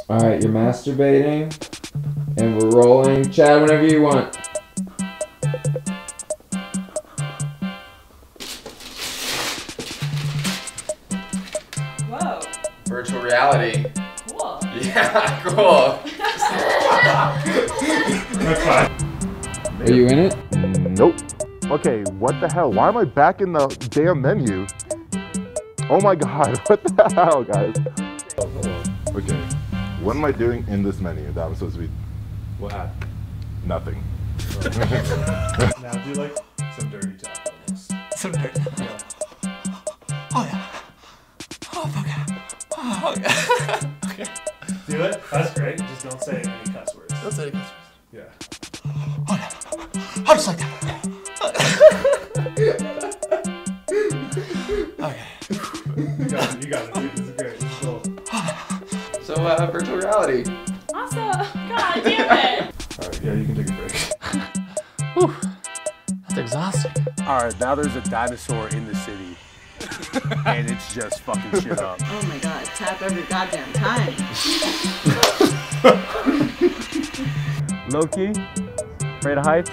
Alright, you're masturbating. And we're rolling. Chad, whenever you want. Whoa. Virtual reality. Cool. Yeah, cool. That's fine. Are you in it? Nope. Okay, what the hell? Why am I back in the damn menu? Oh my god, what the hell, guys? Okay, what am I doing in this menu that I'm supposed to be? What happened? Nothing. Now do like some dirty talk almost. Some dirt. Yeah. Oh yeah. Oh fuck yeah. Oh yeah. Okay. Do it. That's great. Just don't say any cuss words. Don't say any cuss Yeah. Oh yeah. Oh, just like that. Okay. You got it, dude. This is great. This is cool. So, virtual reality. Awesome. God damn it. Alright, yeah, you can take a break. Whew. That's exhausting. Alright, now there's a dinosaur in the city. And it's just fucking shit up. Oh my god, tap every goddamn time. Low key? Afraid of heights?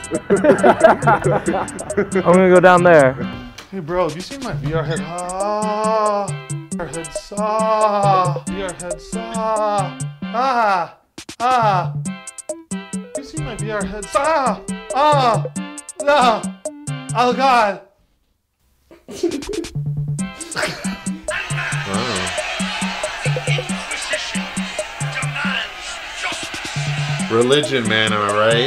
I'm gonna go down there. Hey bro, have you seen my VR head? Ah, VR head saw. VR head saw. Ah, ah. Have you seen my VR head saw? Ah, no. Oh god. Religion, man, am I right?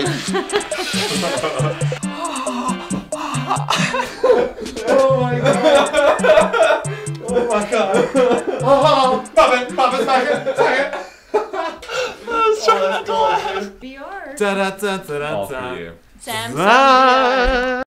Oh my god. Oh my god. Oh, pop it, second. VR. Da da da da da. All for you. Sam.